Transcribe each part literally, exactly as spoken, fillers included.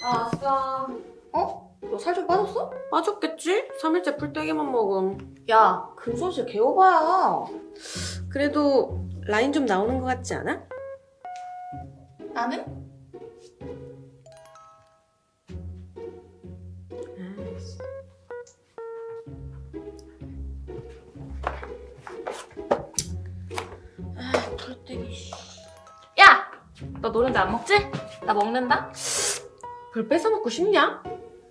나왔어. 어? 너 살 좀 빠졌어? 빠졌겠지? 삼 일째 풀떼기만 먹음. 야, 근손실 개오바야. 그래도 라인 좀 나오는 것 같지 않아? 나는? 아, 풀떼기. 야! 너 노른자 안 먹지? 나 먹는다. 그걸 뺏어 먹고 싶냐?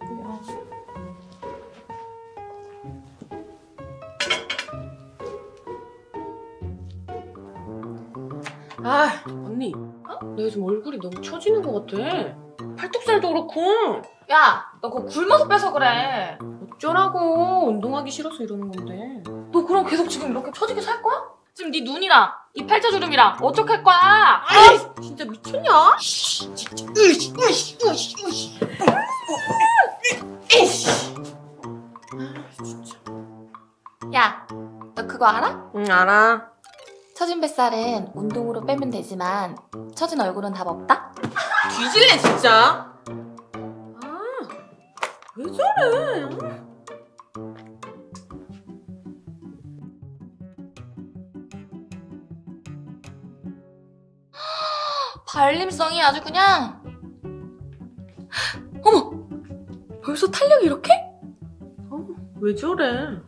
아, 언니. 어? 너 요즘 얼굴이 너무 처지는 것 같아. 팔뚝살도 그렇고. 야, 너 그거 굶어서 빼서 그래. 어쩌라고. 운동하기 싫어서 이러는 건데. 너 그럼 계속 지금 이렇게 처지게 살 거야? 지금 네 눈이랑 이 팔자주름이랑 어떡할 거야? 아이, 진짜 미쳤냐? 야, 너 그거 알아? 응, 알아. 처진 뱃살은 운동으로 빼면 되지만 처진 얼굴은 답 없다? 뒤질래, 진짜. 아, 왜 저래? 발림성이 아주 그냥. 어머! 벌써 탄력이 이렇게? 어, 왜 저래?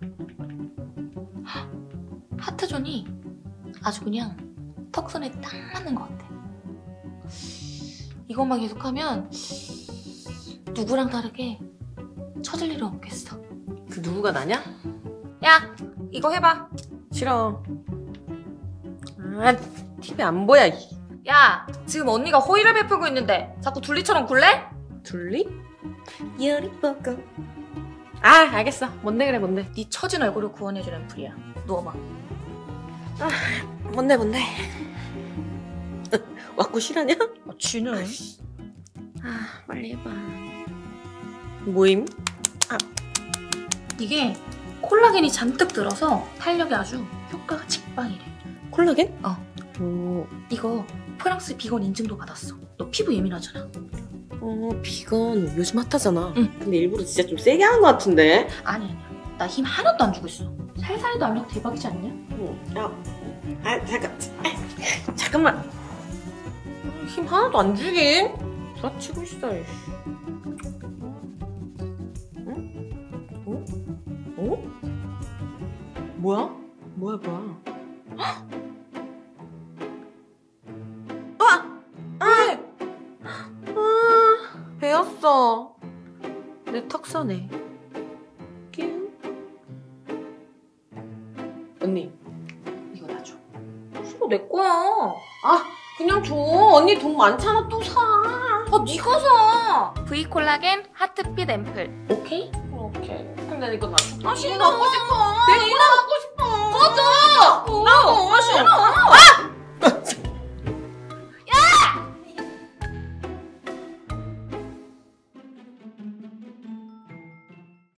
하트존이 아주 그냥 턱선에 딱 맞는 것 같아. 이것만 계속하면 누구랑 다르게 처질 일은 없겠어. 그 누구가 나냐? 야, 이거 해봐. 싫어. 아, 티비 안 보여. 야, 지금 언니가 호의를 베풀고 있는데 자꾸 둘리처럼 굴래? 둘리? 열이 뻗고. 아, 알겠어. 뭔데 그래, 뭔데. 네 처진 얼굴을 구원해줄 앰플이야. 누워봐. 아, 뭔데, 뭔데. 왔고 실하냐? 어, 쥐는? 아, 빨리 해봐. 뭐임? 아, 이게 콜라겐이 잔뜩 들어서 탄력이 아주 효과가 직방이래. 콜라겐? 어. 오. 이거 프랑스 비건 인증도 받았어. 너 피부 예민하잖아. 어, 비건 요즘 핫하잖아. 응. 근데 일부러 진짜 좀 세게 하는 것 같은데. 아니 아니야. 나 힘 하나도 안 주고 있어. 살살이도 압력 대박이지 않냐? 응. 야, 아, 잠깐. 아, 잠깐만. 아, 힘 하나도 안 주긴. 부라치고 있어. 이씨. 응? 어? 어? 뭐야? 뭐야, 뭐야? 아! 아! 아! 배웠어. 내 턱선에. 뀨. 언니, 이거 나 줘. 이거 내 거야. 아, 그냥 줘. 언니 돈 많잖아. 또 사. 아, 네가 사. V 콜라겐 하트빛 앰플. 오케이? 오케이. 근데 이거 나 줘. 아, 싫어. 이거 갖고 싶어. 내가 이거 갖고 싶어. 꺼져. 나도. 아, 싫어.